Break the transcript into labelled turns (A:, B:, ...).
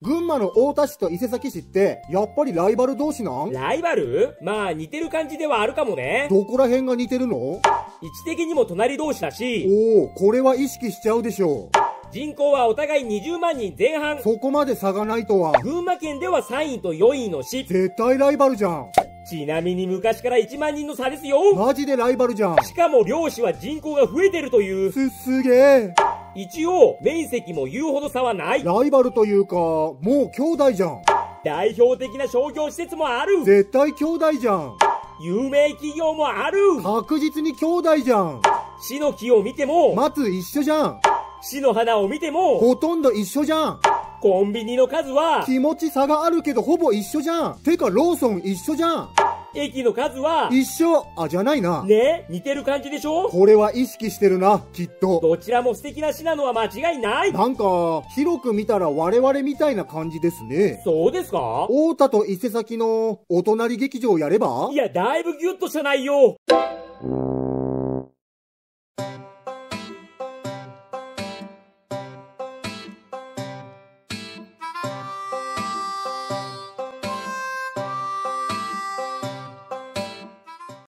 A: 群馬の太田市と伊勢崎市って、やっぱりライバル同士なん？
B: ライバル？まあ似てる感じではあるかもね。
A: どこら辺が似てるの？
B: 位置的にも隣同士だし。
A: おお、これは意識しちゃうでしょう。
B: 人口はお互い20万人前半。
A: そこまで差がないとは。
B: 群馬県では3位と4位の市。
A: 絶対ライバルじゃん。
B: ちなみに昔から1万人の差ですよ。
A: マジでライバルじゃん。
B: しかも漁師は人口が増えてるという。
A: すげえ。
B: 一応、面積も言うほど差はない。
A: ライバルというか、もう兄弟じゃん。
B: 代表的な商業施設もある。
A: 絶対兄弟じゃん。
B: 有名企業もある。
A: 確実に兄弟じゃん。
B: 市の木を見ても、
A: 松一緒じゃん。
B: 市の花を見ても、
A: ほとんど一緒じゃん。
B: コンビニの数は、
A: 気持ち差があるけどほぼ一緒じゃん。てかローソン一緒じゃん。
B: 駅の数は、
A: 一緒。あ、じゃないな。
B: ね、似てる感じでしょ？
A: これは意識してるな、きっと。
B: どちらも素敵な市なのは間違いない。
A: なんか、広く見たら我々みたいな感じですね。
B: そうですか？
A: 太田と伊勢崎のお隣劇場やれば？
B: いや、だいぶギュッとした内容。